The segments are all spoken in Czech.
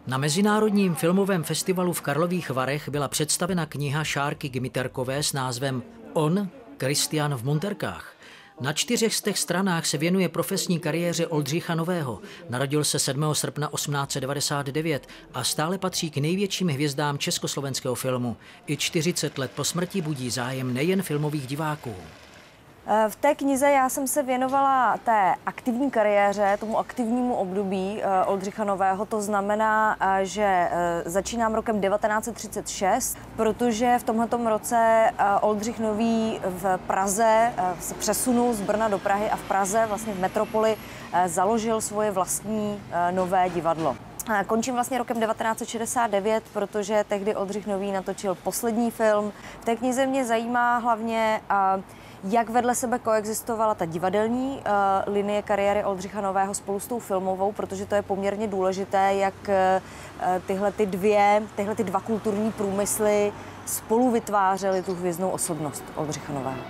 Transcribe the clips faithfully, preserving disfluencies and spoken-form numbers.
Na Mezinárodním filmovém festivalu v Karlových Varech byla představena kniha Šárky Gmiterkové s názvem On, Kristián v Munterkách. Na čtyřech z těch stranách se věnuje profesní kariéře Oldřicha Nového. Narodil se sedmého srpna osmnáct set devadesát devět a stále patří k největším hvězdám československého filmu. I čtyřicet let po smrti budí zájem nejen filmových diváků. V té knize já jsem se věnovala té aktivní kariéře, tomu aktivnímu období Oldřicha Nového. To znamená, že začínám rokem devatenáct set třicet šest, protože v tomhletom roce Oldřich Nový v Praze se přesunul z Brna do Prahy a v Praze, vlastně v metropoli, založil svoje vlastní nové divadlo. Končím vlastně rokem devatenáct set šedesát devět, protože tehdy Oldřich Nový natočil poslední film. V té knize mě zajímá hlavně, jak vedle sebe koexistovala ta divadelní uh, linie kariéry Oldřicha Nového spolu s tou filmovou, protože to je poměrně důležité, jak uh, tyhle, ty dvě, tyhle ty dva kulturní průmysly spolu vytvářely tu hvězdnou osobnost Oldřicha Nového.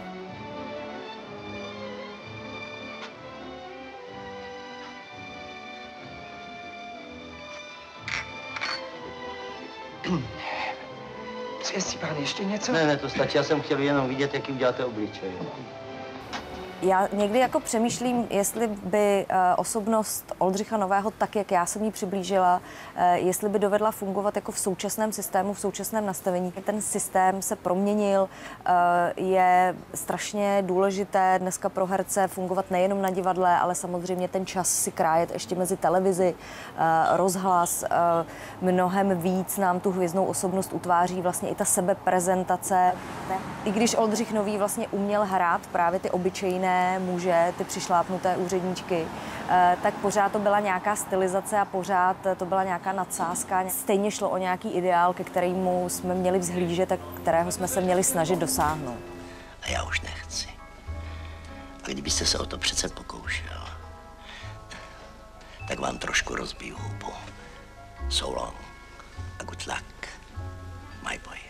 Přeje si pán ještě něco? Ne, ne, to stačí. Já jsem chtěl jenom vidět, jaký uděláte obličej. Já někdy jako přemýšlím, jestli by uh, osobnost Oldřicha Nového, tak jak já jsem ji přiblížila, uh, jestli by dovedla fungovat jako v současném systému, v současném nastavení. Ten systém se proměnil, uh, je strašně důležité dneska pro herce fungovat nejenom na divadle, ale samozřejmě ten čas si krájet ještě mezi televizi, uh, rozhlas. Uh, mnohem víc nám tu hvězdnou osobnost utváří vlastně i ta sebeprezentace. I když Oldřich Nový vlastně uměl hrát právě ty obyčejné muže, ty přišlápnuté úředníčky, tak pořád to byla nějaká stylizace a pořád to byla nějaká nadsázka. Stejně šlo o nějaký ideál, ke kterému jsme měli vzhlížet a kterého jsme se měli snažit dosáhnout. A já už nechci. A kdybyste se o to přece pokoušel, tak vám trošku rozbiju hubu. So long a good luck, my boy.